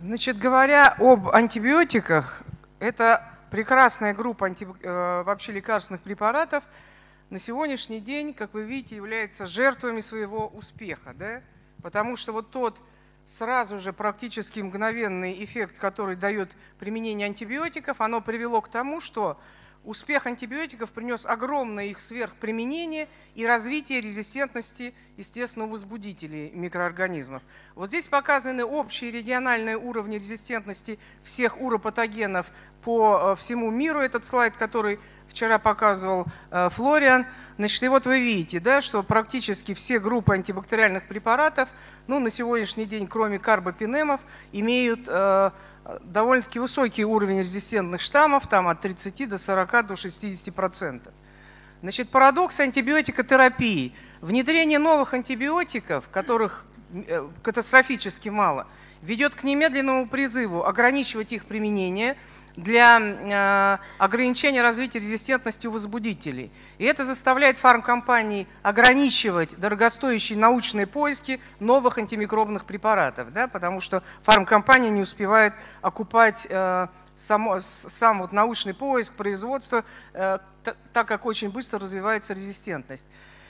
Значит, говоря об антибиотиках, это прекрасная группа вообще лекарственных препаратов на сегодняшний день, как вы видите, является жертвами своего успеха, да? Потому что вот тот сразу же практически мгновенный эффект, который дает применение антибиотиков, оно привело к тому, что успех антибиотиков принес огромное их сверхприменение и развитие резистентности, естественно, возбудителей микроорганизмов. Вот здесь показаны общие региональные уровни резистентности всех уропатогенов по всему миру. Этот слайд, который вчера показывал Флориан. Значит, и вот вы видите, да, что практически все группы антибактериальных препаратов, ну, на сегодняшний день, кроме карбопинемов, имеют довольно-таки высокий уровень резистентных штаммов, там от 30 до 40 до 60%. Значит, парадокс антибиотикотерапии. Внедрение новых антибиотиков, которых катастрофически мало, ведет к немедленному призыву ограничивать их применение для ограничения развития резистентности у возбудителей. И это заставляет фармкомпании ограничивать дорогостоящие научные поиски новых антимикробных препаратов, да, потому что фармкомпания не успевает окупать сам вот научный поиск, производство, так как очень быстро развивается резистентность.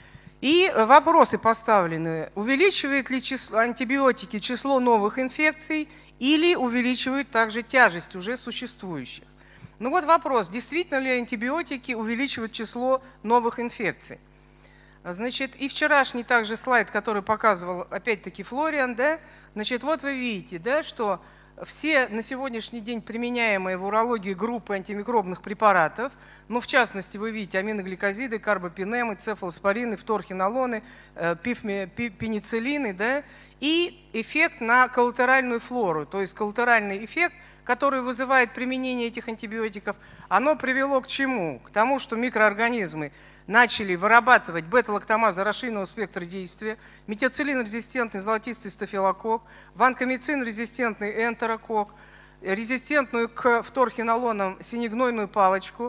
И вопросы поставлены: увеличивает ли антибиотики число новых инфекций или увеличивают также тяжесть уже существующих? Ну вот вопрос, действительно ли антибиотики увеличивают число новых инфекций? Значит, и вчерашний также слайд, который показывал опять-таки Флориан, да, значит, вот вы видите, да, что все на сегодняшний день применяемые в урологии группы антимикробных препаратов, ну, в частности, вы видите аминогликозиды, карбопинемы, цефалоспорины, фторхинолоны, пенициллины, да, и эффект на коллатеральную флору, то есть коллатеральный эффект, который вызывает применение этих антибиотиков, оно привело к чему? К тому, что микроорганизмы начали вырабатывать бета-лактамазы расширенного спектра действия, метиоцилин-резистентный золотистый стафилококк, ванкомицин-резистентный энтерококк, резистентную к фторхинолонам синегнойную палочку,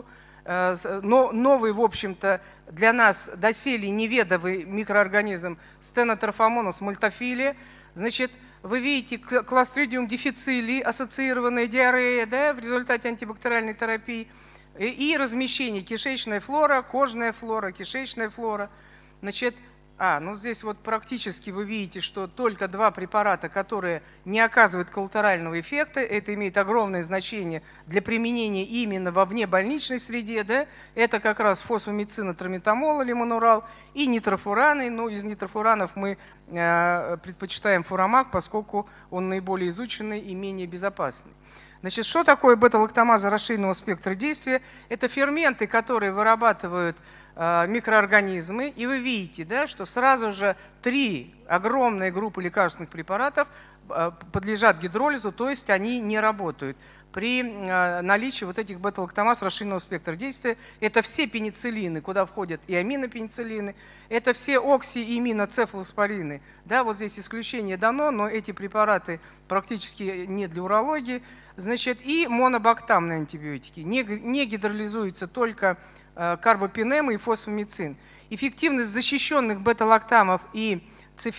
новый, в общем-то, для нас доселе неведомый микроорганизм стенотрофомонас мальтофилия. Значит, вы видите кластридиум диффицили, ассоциированная диарея, да, в результате антибактериальной терапии, и размещение кишечная флора, кожная флора, кишечная флора. Значит, ну здесь вот практически вы видите, что только два препарата, которые не оказывают коллатерального эффекта, это имеет огромное значение для применения именно во внебольничной среде, да? Это как раз фосфомицин, трамитамол, лимонурал и нитрофураны. Ну, из нитрофуранов мы предпочитаем фурамак, поскольку он наиболее изученный и менее безопасный. Значит, что такое бета-лактамаза расширенного спектра действия? Это ферменты, которые вырабатывают микроорганизмы. И вы видите, да, что сразу же три огромные группы лекарственных препаратов подлежат гидролизу, то есть они не работают при наличии вот этих бета-лактамаз расширенного спектра действия. Это все пенициллины, куда входят и аминопенициллины, это все окси- и иминоцефалоспорины. Да, вот здесь исключение дано, но эти препараты практически не для урологии. Значит, и монобактамные антибиотики. Не гидролизуются только карбопинемы и фосфомицин. Эффективность защищенных бета-лактамов и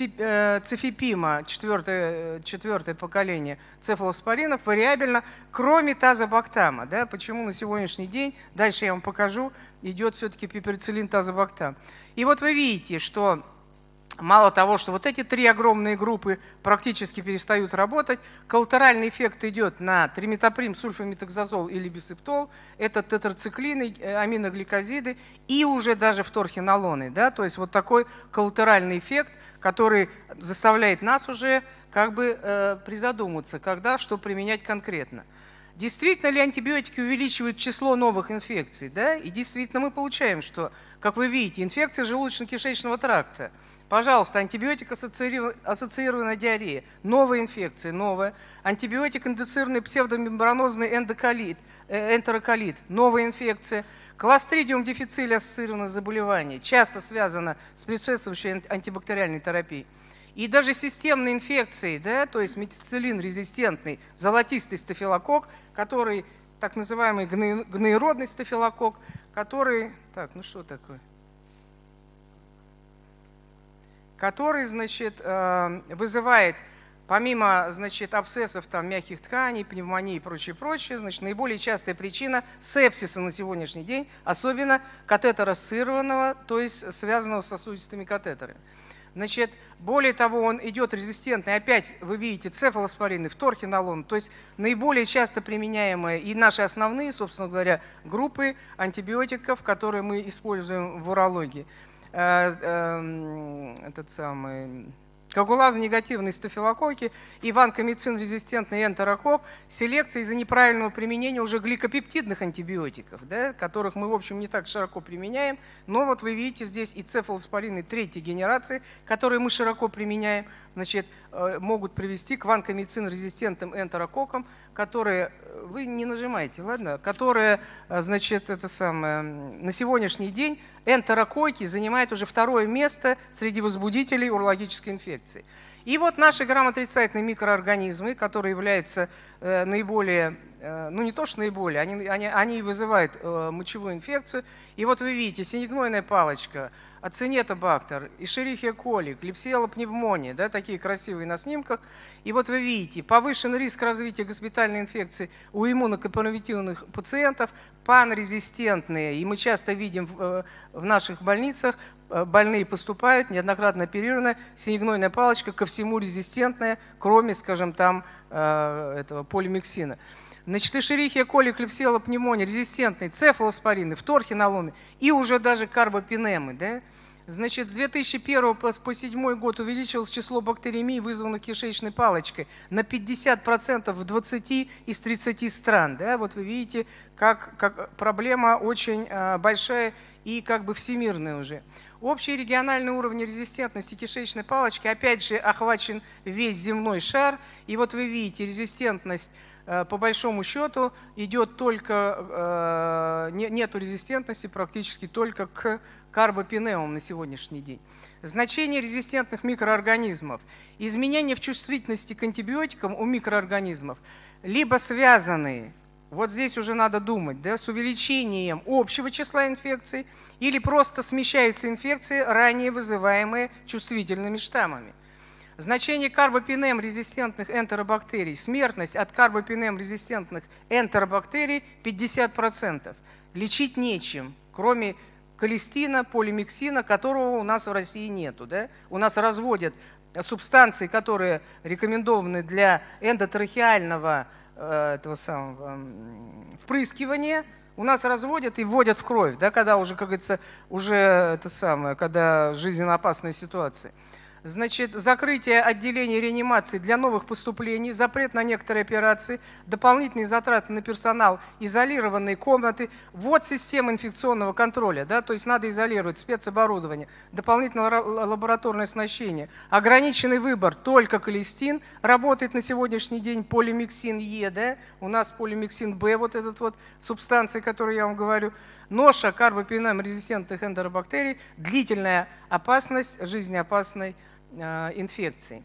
цефипима, четвертое поколение цефалоспоринов, вариабельно, кроме тазобактама. Да? Почему на сегодняшний день, дальше я вам покажу, идет все-таки пиперициллин тазобактам. И вот вы видите, что мало того, что вот эти три огромные группы практически перестают работать, коллатеральный эффект идет на триметоприм, сульфаметоксазол или бисептол, это тетрациклины, аминогликозиды и уже даже фторхинолоны. Да? То есть вот такой коллатеральный эффект, который заставляет нас уже как бы призадуматься, когда что применять конкретно. Действительно ли антибиотики увеличивают число новых инфекций? Да? И действительно мы получаем, что, как вы видите, инфекция желудочно-кишечного тракта. Пожалуйста, антибиотик-ассоциированная диарея, новая инфекция, новая. Антибиотик-индуцированный псевдомембранозный энтероколит, новая инфекция. Кластридиум диффицили ассоциированное заболевание, часто связано с предшествующей антибактериальной терапией. И даже системные инфекции, да, то есть метициллин-резистентный золотистый стафилококк, который, так называемый гноеродный стафилококк, который, так, ну что такое? Который, значит, вызывает Помимо, значит, абсцессов там, мягких тканей, пневмонии и прочее, значит, наиболее частая причина сепсиса на сегодняшний день, особенно катетер-ассоциированного, то есть связанного с сосудистыми катетерами. Значит, более того, он идет резистентный, опять вы видите, цефалоспорины, вторхинолон, то есть наиболее часто применяемые и наши основные, собственно говоря, группы антибиотиков, которые мы используем в урологии. Этот самый... Коагулазонегативные стафилококки и ванкомицин-резистентный энтерокок, селекция из-за неправильного применения уже гликопептидных антибиотиков, да, которых мы, в общем, не так широко применяем, но вот вы видите здесь и цефалоспорины третьей генерации, которые мы широко применяем, значит, могут привести к ванкомицин-резистентным энтерококкам, которые, вы не нажимаете, ладно, которые, значит, это самое, на сегодняшний день энтерококки занимают уже второе место среди возбудителей урологической инфекции. И вот наши грамотрицательные микроорганизмы, которые являются наиболее, ну не то что наиболее, они вызывают мочевую инфекцию. И вот вы видите, синегнойная палочка, ацинетобактер, эшерихия коли, клепсиелла пневмония, да, такие красивые на снимках. И вот вы видите, повышенный риск развития госпитальной инфекции у иммунокомпрометированных пациентов, панрезистентные. И мы часто видим в наших больницах, больные поступают, неоднократно оперированная, синегнойная палочка ко всему резистентная, кроме, скажем, там этого полимиксина. Значит, эшерихия коли, клепсиелла пневмония, резистентные, цефалоспорины, вторхинолоны и уже даже карбопинемы. Да? Значит, с 2001 по 2007 год увеличилось число бактериемий, вызванных кишечной палочкой, на 50% в 20 из 30 стран. Да? Вот вы видите, как проблема очень большая и как бы всемирная уже. Общий региональный уровень резистентности кишечной палочки, опять же, охвачен весь земной шар. И вот вы видите, резистентность по большому счету идет только, нету резистентности практически только к карбопинемам на сегодняшний день. Значение резистентных микроорганизмов. Изменения в чувствительности к антибиотикам у микроорганизмов либо связаны, вот здесь уже надо думать, да, с увеличением общего числа инфекций, или просто смещаются инфекции, ранее вызываемые чувствительными штаммами. Значение карбопинем-резистентных энтеробактерий. Смертность от карбопинем-резистентных энтеробактерий 50%. Лечить нечем, кроме колистина, полимиксина, которого у нас в России нету. Да? У нас разводят субстанции, которые рекомендованы для эндотрахеального этого самого впрыскивания, у нас разводят и вводят в кровь, да, когда уже, как говорится, уже это самое, когда жизненно опасная ситуация. Значит, закрытие отделений реанимации для новых поступлений, запрет на некоторые операции, дополнительные затраты на персонал, изолированные комнаты, ввод системы инфекционного контроля, да, то есть надо изолировать спецоборудование, дополнительное лабораторное оснащение, ограниченный выбор, только колистин, работает на сегодняшний день полимиксин Е, да, у нас полимиксин Б, вот этот вот субстанция, которую я вам говорю, ноша карбопинем-резистентных энтеробактерий, длительная опасность жизнеопасной инфекции.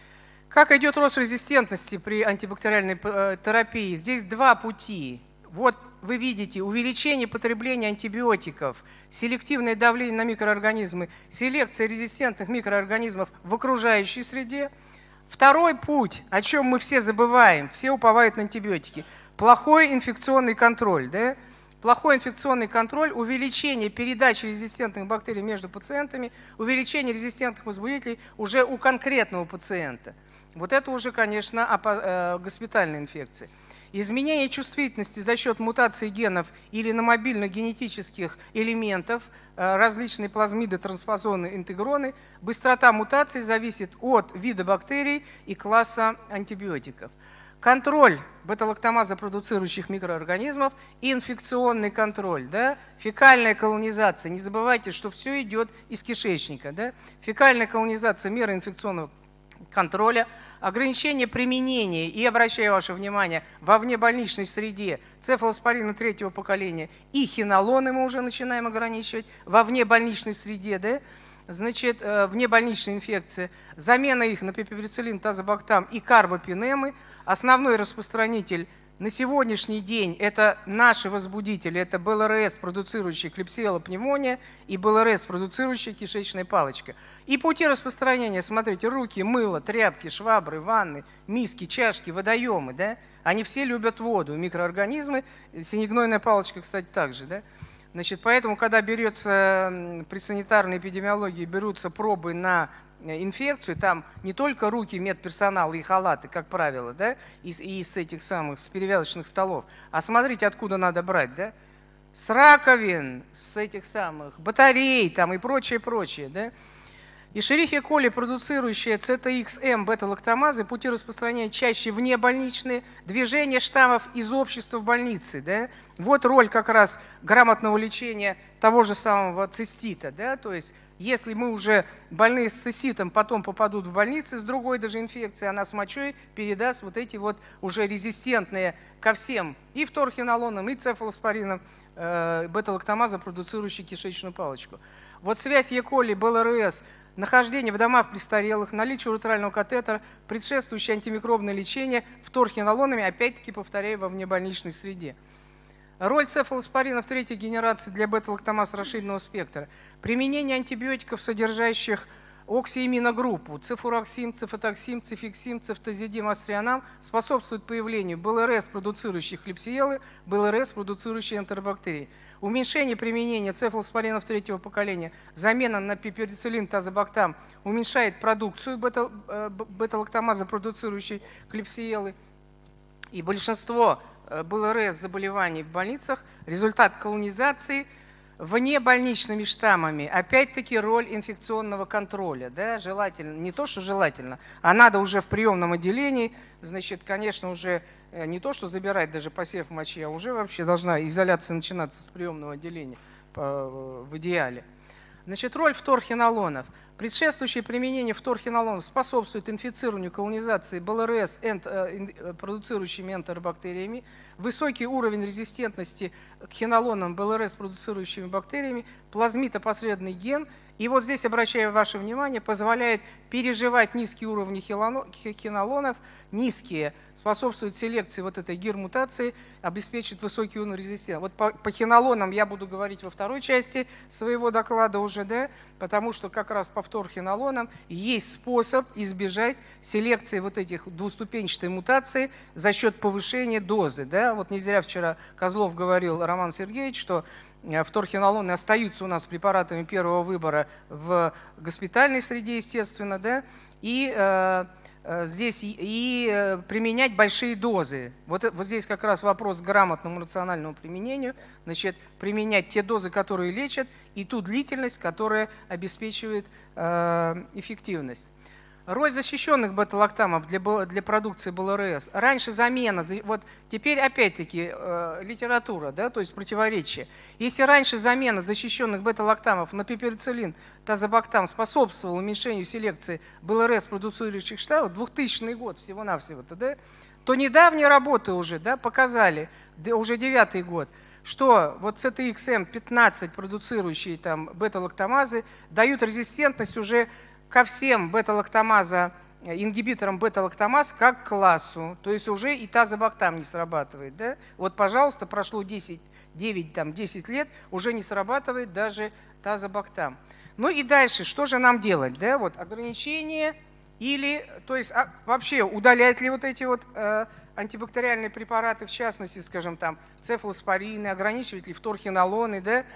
Как идет рост резистентности при антибактериальной терапии? Здесь два пути. Вот вы видите увеличение потребления антибиотиков, селективное давление на микроорганизмы, селекция резистентных микроорганизмов в окружающей среде. Второй путь, о чем мы все забываем, все уповают на антибиотики, плохой инфекционный контроль. Да? Плохой инфекционный контроль, увеличение передачи резистентных бактерий между пациентами, увеличение резистентных возбудителей уже у конкретного пациента. Вот это уже, конечно, госпитальная инфекция. Изменение чувствительности за счет мутации генов или намобильных генетических элементов, различные плазмиды, транспозоны, интегроны, быстрота мутаций зависит от вида бактерий и класса антибиотиков. Контроль бета-лактамаза продуцирующих микроорганизмов и инфекционный контроль, да? Фекальная колонизация. Не забывайте, что все идет из кишечника. Да? Фекальная колонизация, меры инфекционного контроля, ограничение применения и, обращаю ваше внимание, во внебольничной среде цефалоспорина третьего поколения и хинолоны мы уже начинаем ограничивать во внебольничной среде, да? Значит, внебольничная инфекция, замена их на пипиврицилин, тазобактам и карбопинемы. Основной распространитель на сегодняшний день это наши возбудители, это БЛРС, продуцирующий клепсиела пневмония, и БЛРС, продуцирующая кишечная палочка. И пути распространения, смотрите, руки, мыло, тряпки, швабры, ванны, миски, чашки, водоемы, да? Они все любят воду, микроорганизмы, синегнойная палочка, кстати, также, да? Значит, поэтому, когда берется при санитарной эпидемиологии, берутся пробы на инфекцию, там не только руки медперсонала и халаты, как правило, да, из этих самых, с перевязочных столов, а смотрите, откуда надо брать, да, с раковин, с этих самых батарей там и прочее, да. Escherichia coli, продуцирующая CTX-M бета-лактамазы, пути распространения чаще внебольничные, движение штаммов из общества в больнице. Да? Вот роль как раз грамотного лечения того же самого цистита. Да? То есть, если мы уже больные с циститом потом попадут в больницы с другой даже инфекцией, она с мочой передаст вот эти вот уже резистентные ко всем и фторхинолонам, и цефалоспоринам бета-лактамаза, продуцирующие кишечную палочку. Вот связь Е. коли, БЛРС, нахождение в домах престарелых, наличие уретрального катетера, предшествующее антимикробное лечение фторхинолонами, опять-таки, повторяю, во внебольничной среде. Роль цефалоспоринов третьей генерации для бета-лактамаз расширенного спектра. Применение антибиотиков, содержащих оксиэминогруппу, цефуроксим, цефатоксим, цефиксим, цефтазидим, астрианам, способствует появлению БЛРС, продуцирующих клепсиелы, БЛРС, продуцирующие энтеробактерии. Уменьшение применения цефалоспоринов третьего поколения, замена на пиперициллин, тазобактам уменьшает продукцию бета-лактамаза, продуцирующей клепсиелы. И большинство БЛРС заболеваний в больницах – результат колонизации внебольничными штаммами. Опять-таки роль инфекционного контроля. Да? Желательно, не то, что желательно, а надо уже в приемном отделении, значит, конечно, уже не то, что забирать даже посев мочи, а уже вообще должна изоляция начинаться с приемного отделения в идеале. Значит, роль фторхинолонов. Предшествующее применение фторхинолонов способствует инфицированию, колонизации БЛРС продуцирующими энтеробактериями, высокий уровень резистентности к хинолонам БЛРС продуцирующими бактериями, плазмитопосредственный ген. И вот здесь, обращаю ваше внимание, позволяет переживать низкие уровни хинолонов, низкие, способствует селекции вот этой гир-мутации, обеспечивает высокий уровень резистентности. Вот по хинолонам я буду говорить во второй части своего доклада уже, да, потому что как раз по фторхинолонам есть способ избежать селекции вот этих двуступенчатой мутации за счет повышения дозы. Да. Вот не зря вчера Козлов говорил, Роман Сергеевич, что фторхинолоны остаются у нас препаратами первого выбора в госпитальной среде, естественно, да, и здесь и применять большие дозы. Вот здесь как раз вопрос к грамотному рациональному применению. Значит, применять те дозы, которые лечат, и ту длительность, которая обеспечивает эффективность. Роль защищенных бета-лактамов для продукции БЛРС. Раньше замена, вот теперь опять-таки литература, да, то есть противоречие. Если раньше замена защищенных бета-лактамов на пиперициллин, тазобактам способствовала уменьшению селекции БЛРС продуцирующих штаммов, 2000 год всего-навсего, да, то недавние работы уже, да, показали, уже 9-й год, что вот CTX-M 15 продуцирующие там бета-лактамазы дают резистентность уже ко всем бета-лактамаза, ингибиторам бета-лактамаз как классу. То есть уже и тазобактам не срабатывает. Да? Вот, пожалуйста, прошло 10 лет, уже не срабатывает даже тазобактам. Ну и дальше, что же нам делать? Да? Вот, ограничение или, то есть вообще удалять ли вот эти вот антибактериальные препараты, в частности, скажем, там, цефалоспорины, ограничивать ли фторхинолоны, да,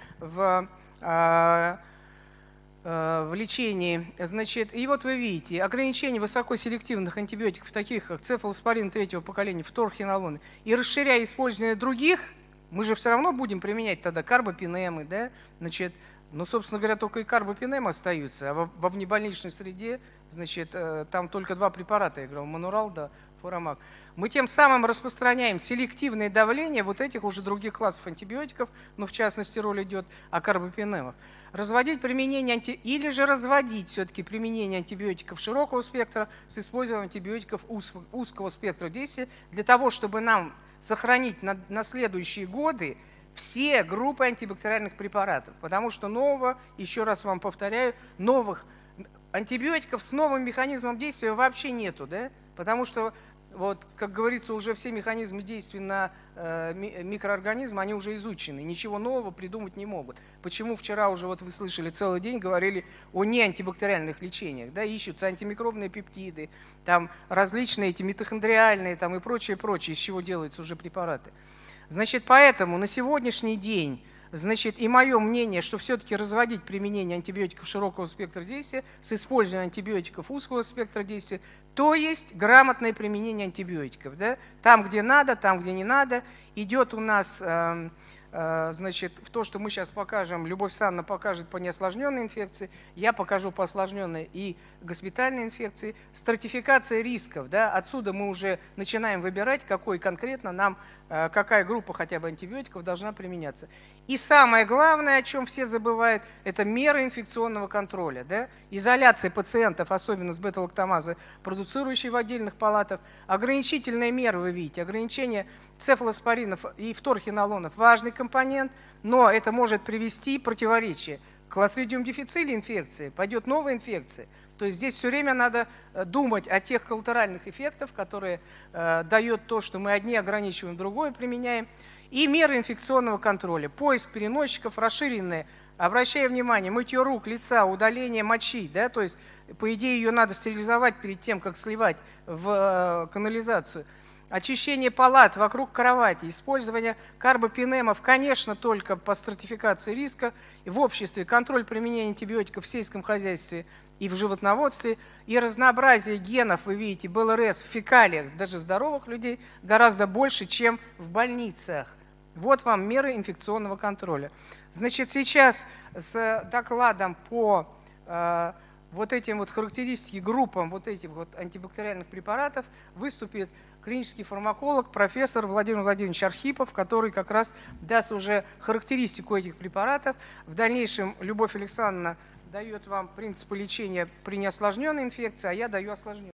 в лечении. Значит, и вот вы видите, ограничение высокоселективных антибиотиков, таких как цефалоспорин третьего поколения, фторхинолоны, и расширяя использование других, мы же все равно будем применять тогда карбопинемы, да, значит, ну, собственно говоря, только и карбопинемы остаются, а во внебольничной среде, значит, там только 2 препарата, я говорил, Манурал да Фурамак. Мы тем самым распространяем селективное давление вот этих уже других классов антибиотиков, ну, в частности, роль идет о карбопинемах. Разводить применение или же разводить все-таки применение антибиотиков широкого спектра с использованием антибиотиков узкого спектра действия для того, чтобы нам сохранить на следующие годы все группы антибактериальных препаратов. Потому что нового, еще раз вам повторяю, новых антибиотиков с новым механизмом действия вообще нету, да? Потому что вот, как говорится, уже все механизмы действия на микроорганизмы, они уже изучены, ничего нового придумать не могут. Почему вчера уже, вот вы слышали, целый день говорили о неантибактериальных лечениях, да, ищутся антимикробные пептиды, там различные эти митохондриальные там, и прочее, из чего делаются уже препараты. Значит, поэтому на сегодняшний день, значит, и мое мнение, что все-таки разводить применение антибиотиков широкого спектра действия с использованием антибиотиков узкого спектра действия, то есть грамотное применение антибиотиков. Да? Там, где надо, там, где не надо. Идет у нас, значит, то, что мы сейчас покажем, Любовь Санна покажет по неосложненной инфекции, я покажу по осложненной и госпитальной инфекции. Стратификация рисков, да? Отсюда мы уже начинаем выбирать, какой конкретно нам, какая группа хотя бы антибиотиков должна применяться. И самое главное, о чем все забывают, это меры инфекционного контроля. Да? Изоляция пациентов, особенно с бета-лактамазой, продуцирующей в отдельных палатах. Ограничительные меры, вы видите, ограничение цефалоспоринов и фторхинолонов – важный компонент, но это может привести к противоречию. Кластридиум диффицили инфекции, пойдет новая инфекция. То есть здесь все время надо думать о тех коллатеральных эффектах, которые дает то, что мы одни ограничиваем, другое применяем. И меры инфекционного контроля. Поиск переносчиков расширенные. Обращая внимание, мытье рук, лица, удаление мочи. Да, то есть, по идее, ее надо стерилизовать перед тем, как сливать в канализацию. Очищение палат вокруг кровати, использование карбопинемов, конечно, только по стратификации риска, и в обществе контроль применения антибиотиков в сельском хозяйстве и в животноводстве, и разнообразие генов, вы видите, БЛРС в фекалиях, даже здоровых людей, гораздо больше, чем в больницах. Вот вам меры инфекционного контроля. Значит, сейчас с докладом по вот этим вот характеристикам, группам вот этих вот антибактериальных препаратов выступит клинический фармаколог, профессор Владимир Владимирович Архипов, который как раз даст уже характеристику этих препаратов. В дальнейшем Любовь Александровна дает вам принципы лечения при неосложненной инфекции, а я даю осложненную.